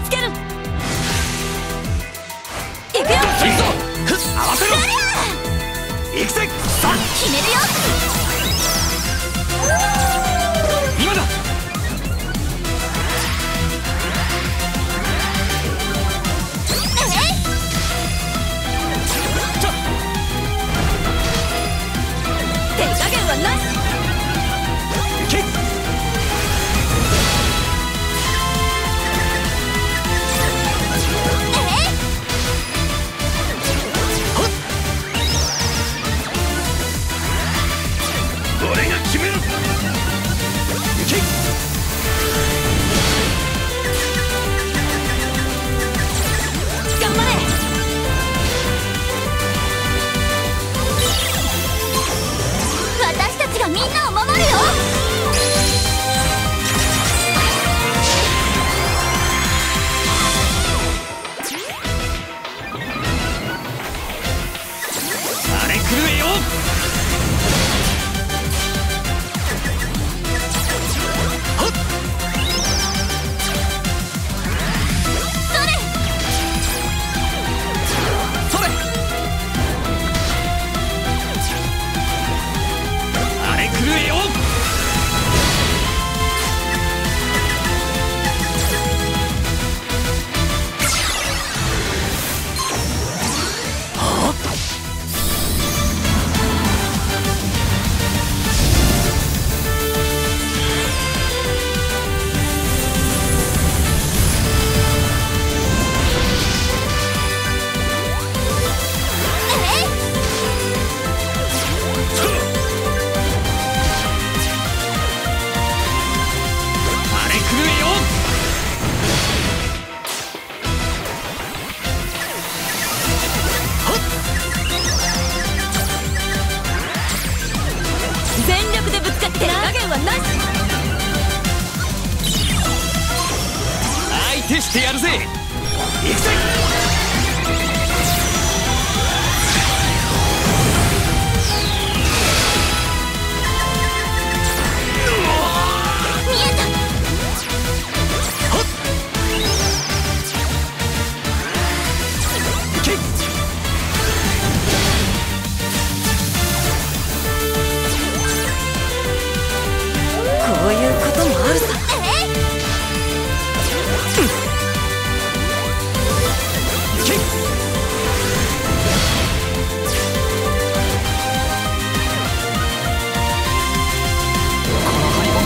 つける。いくよ。 合わせろ。行くぜ。さあ決めるよ。 今だ。 手加減はなし。 行け。俺が決める。行け。 頑張れ。私たちがみんなを守るよ。 あれ狂えよ。 全力でぶつかって手加減はなし。 相手してやるぜ。行くぜ。 見えた。 行け。 こういうこともあるさ。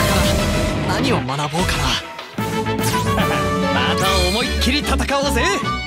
何を学ぼうかな。また思いっきり戦おうぜ。